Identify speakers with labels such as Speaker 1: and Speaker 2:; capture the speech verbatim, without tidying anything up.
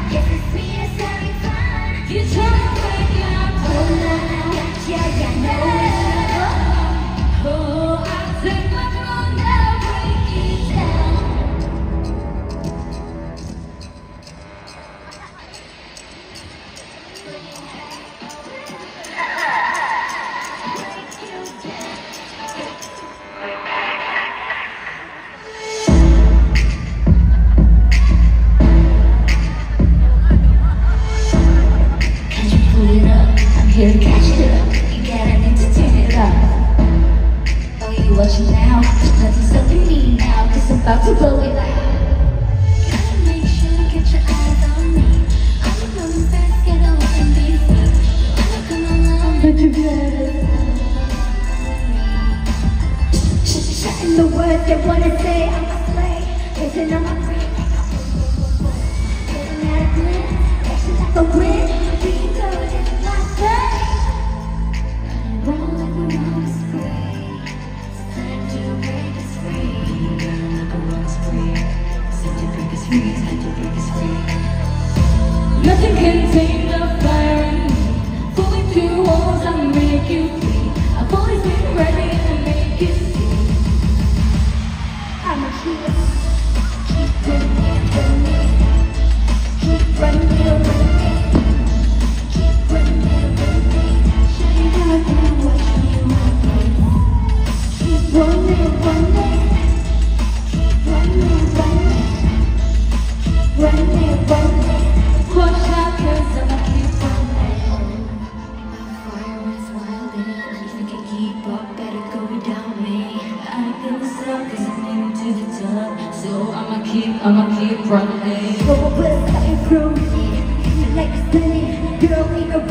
Speaker 1: Yes, it's me, it's having fun. You try to break it up. Oh, la, la, yeah, yeah, no. Oh, I take my throne, now break it down. Here to catch it up, you gotta need to turn it up. Oh, you watching now? Nothing's stopping me now, cause I'm about to blow it out. Gotta make sure to get your eyes on me. I'm coming fast, get away from me. I'ma come along, but you better shutting the words they wanna say. I'm a slay, listen, I'm a free. Getting out of glimpse, action like a win. We can go with it. Nothing can tame the fire in me. Pulling through walls, I'll make you free. I've always been ready to make you see. I'm a hero. Keep running, running. Keep running, running. Keep running, running. Show you how I can watch me running. Keep running, running. Keep running, running. Keep running, running. Watch out, cause I'ma keep running. Fire is wild and if you can keep up, better go without me. I feel stuck cause I'm new to the top, so I'ma keep, I'ma keep running. Go with something through me, like a sunny girl in a